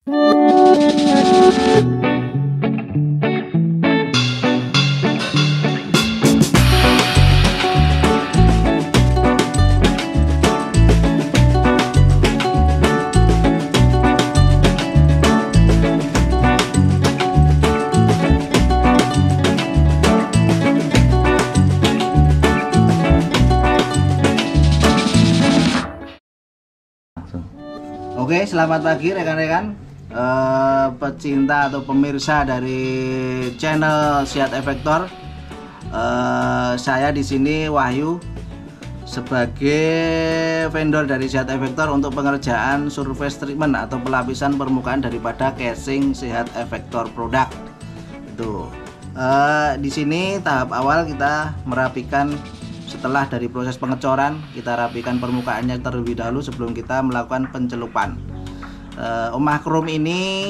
Oke, selamat pagi rekan-rekan pecinta atau pemirsa dari channel Seat Efektor. Saya di sini Wahyu sebagai vendor dari Seat Efektor untuk pengerjaan surface treatment atau pelapisan permukaan daripada casing Seat Efektor produk. Itu di sini tahap awal kita merapikan. Setelah dari proses pengecoran, kita rapikan permukaannya terlebih dahulu sebelum kita melakukan pencelupan. Omah Krom ini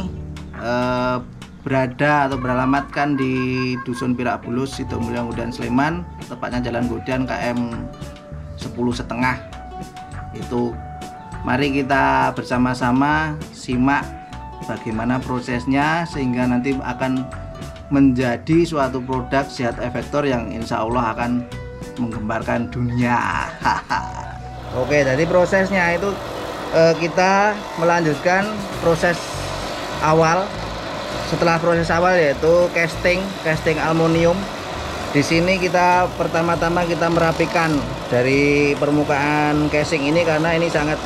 berada atau beralamatkan di Dusun Pirak Bulus, Sidomulyo, Ngudan, Sleman, tepatnya Jalan Godan KM 10,5. Itu mari kita bersama-sama simak bagaimana prosesnya sehingga nanti akan menjadi suatu produk Seat Efektor yang insya Allah akan menggemparkan dunia. Oke, jadi prosesnya itu kita melanjutkan proses awal. Setelah proses awal yaitu casting aluminium. Di sini kita pertama-tama kita merapikan dari permukaan casing ini karena ini sangat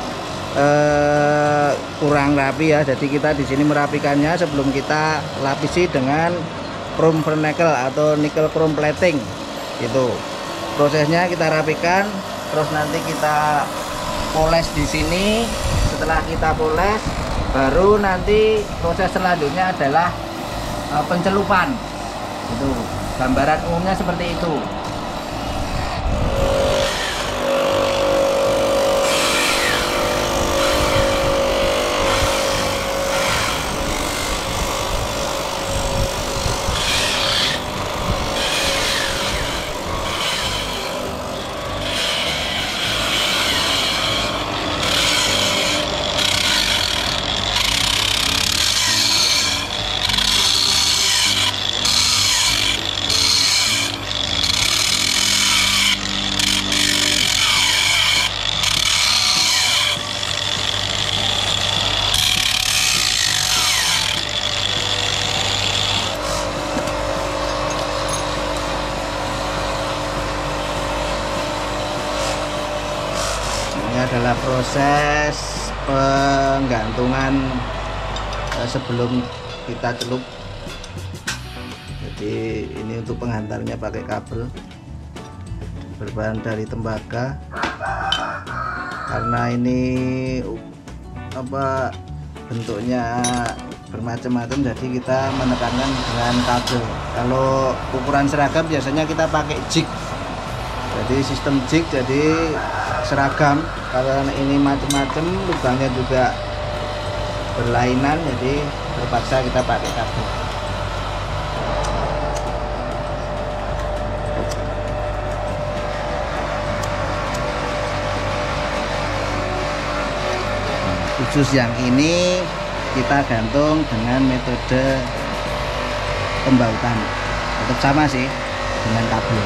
kurang rapi ya. Jadi kita di sini merapikannya sebelum kita lapisi dengan chrome vernacle atau nickel chrome plating. Itu prosesnya kita rapikan, terus nanti kita poles di sini. Setelah kita poles, baru nanti proses selanjutnya adalah pencelupan. Itu gambaran umumnya seperti itu. Adalah proses penggantungan sebelum kita celup. Jadi ini untuk penghantarnya pakai kabel berbahan dari tembaga. Karena ini bentuknya bermacam-macam, jadi kita menekankan dengan kabel. Kalau ukuran seragam biasanya kita pakai jig. Jadi sistem jig, jadi seragam. Kalau ini macam-macam, lubangnya juga berlainan, jadi terpaksa kita pakai kabel. Khusus yang ini kita gantung dengan metode pembautan, tetap sama sih dengan kabel.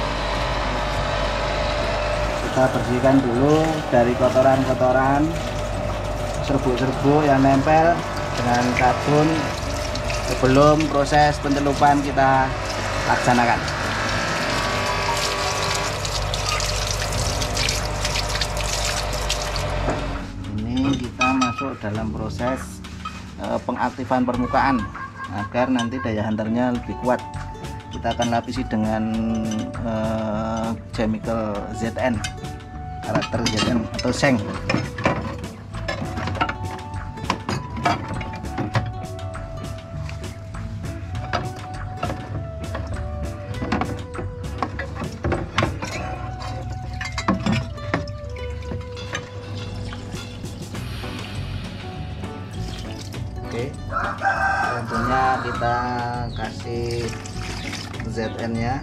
Kita bersihkan dulu dari kotoran-kotoran, serbuk-serbuk yang nempel dengan sabun sebelum proses pencelupan kita laksanakan. Ini kita masuk dalam proses pengaktifan permukaan agar nanti daya hantarnya lebih kuat. Kita akan lapisi dengan chemical ZN, karakter ZN atau seng. Oke, tentunya kita kasih ZN nya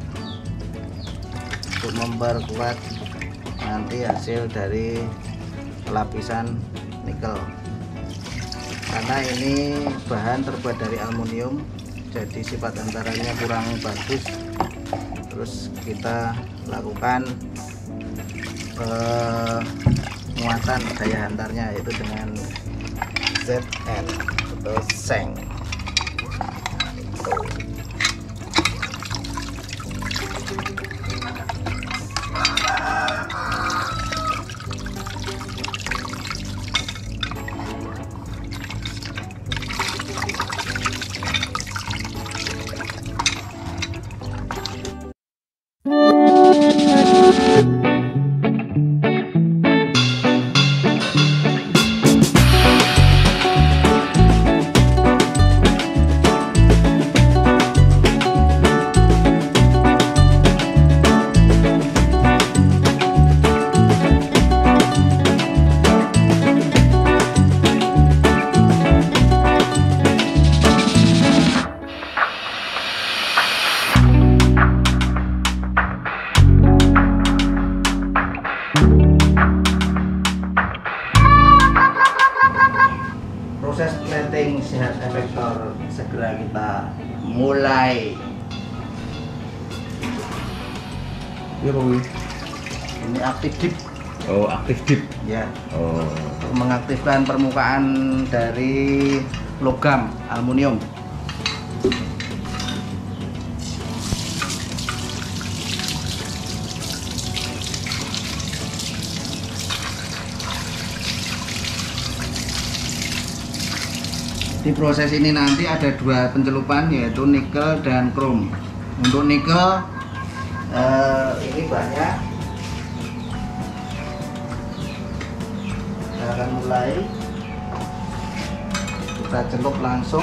untuk memperkuat nanti hasil dari lapisan nikel. karena ini bahan terbuat dari aluminium, jadi sifat hantarannya kurang bagus. Terus kita lakukan penguatan daya hantarnya, yaitu dengan ZN atau seng. Proses plating sehat efektor segera kita mulai. Iya Pak Wi. Ini aktif dip. Oh, aktif dip. Ya, Oh. untuk mengaktifkan permukaan dari logam aluminium. Di proses ini nanti ada dua pencelupan, yaitu nikel dan krom. Untuk nikel ini banyak. Kita akan mulai, kita celup langsung.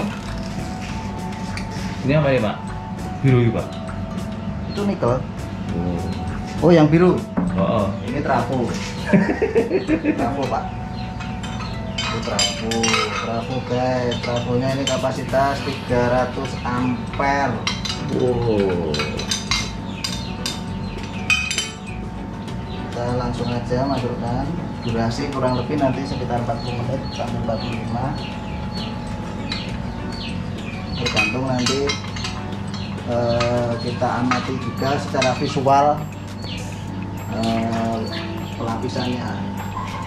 Ini apa ya Pak? Biru ya Pak? Itu nikel. Oh. Oh, yang biru. Oh. Ini trafo. Trafo Pak. Itu trafo guys. Trafonya ini kapasitas 300 ampere. Wow. Kita langsung aja masukkan. Durasi kurang lebih nanti sekitar 40 menit sampai 45. Tergantung nanti kita amati juga secara visual pelapisannya.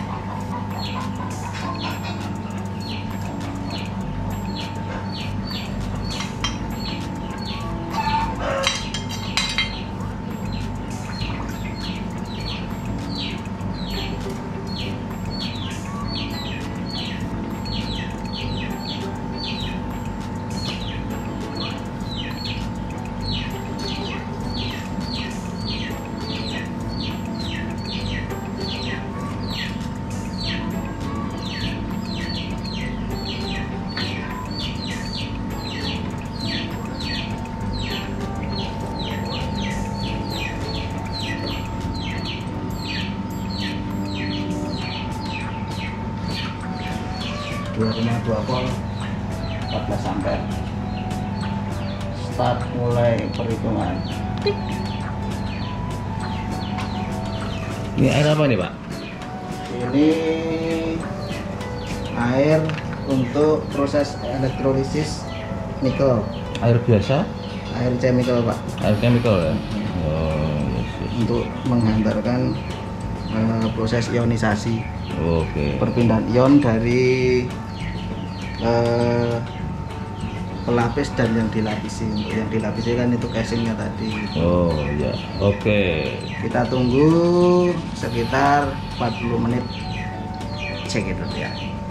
Dua volt 14 ampere. Start mulai perhitungan. Tik. Ini air apa nih Pak? Ini air untuk proses elektrolisis nikel. Air biasa? Air chemical Pak, Air chemical ya? Oh, yes, yes. untuk menghantarkan proses ionisasi. Oke. Perpindahan ion dari pelapis dan yang dilapisi. Untuk yang dilapisi kan itu casingnya tadi. Oh ya, oke. Kita tunggu sekitar 40 menit. Cek itu ya.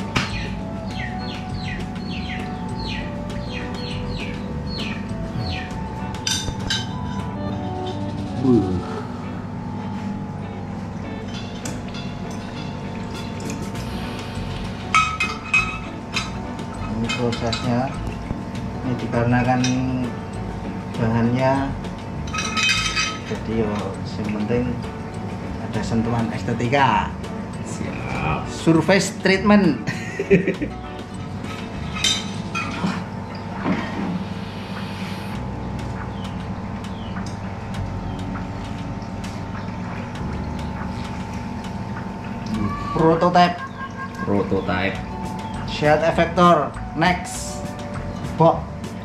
Ini prosesnya. Ini dikarenakan bahannya, jadi yo yang penting ada sentuhan estetika. Siap. Surface treatment. Prototype. Prototype. Sehat efektor next. Bok.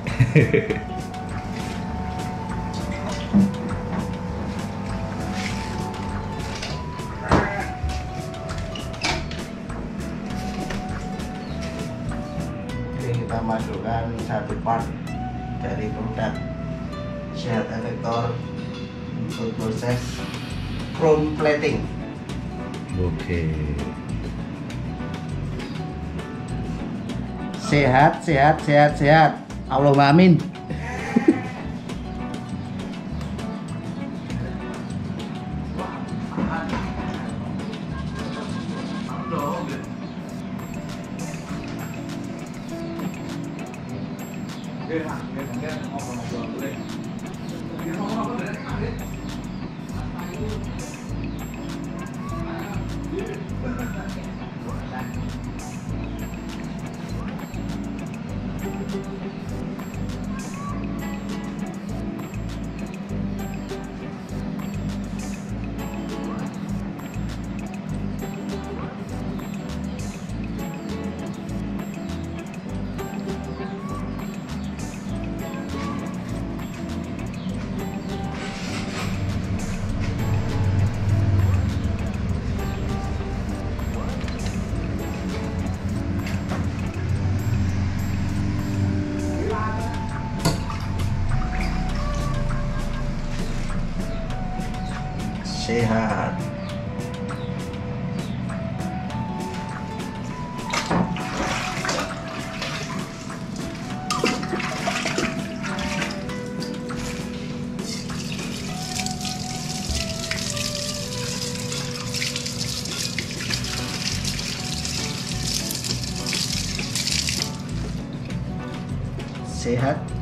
Oke, kita masukkan satu part dari produk Sehat efektor untuk proses chrome plating. Oke. Sehat, sehat, sehat, sehat. Allahumma amin. Sehat. Sehat.